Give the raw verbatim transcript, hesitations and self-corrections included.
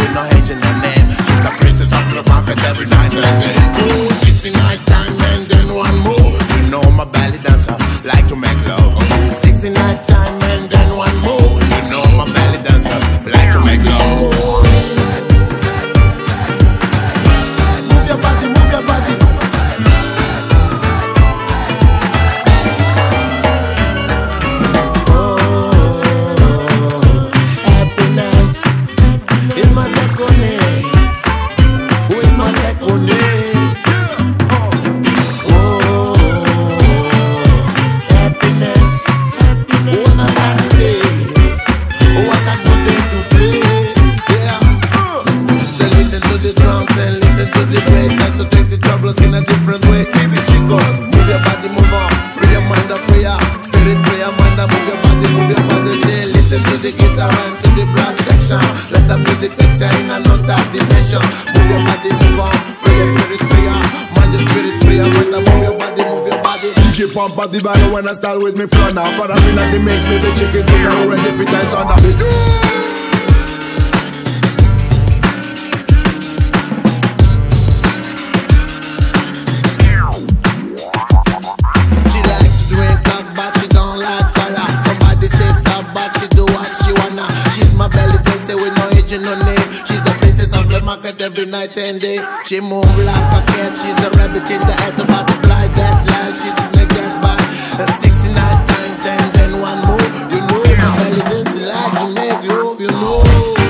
with no age in her name. She's the princess of the market every night and day. Ooh, sixty-nine times and then one more. You know my belly dancer like to make love. sixty-nine times and then one more. You know my belly dancer like to make love. Move your body, move your body. In a different way, baby chicos, move your body, move on, free your mind of prayer, spirit prayer, mind of move your body, move your body, say, listen to the guitar and to the brass section, let the music take you in another dimension, move your body, move on, free your spirit prayer, mind your spirit prayer, mind of move your body, move your body. D J pump at the band when I start with me front now, for the fin of the mix, me the chicken cook and ready for dance on the beat. No name. She's the princess of the market every night and day. She move like a cat, she's a rabbit in the air to butterfly that lie. She's a snake that bite sixty-nine times and then one more. You know my belly dance like you make love, you know.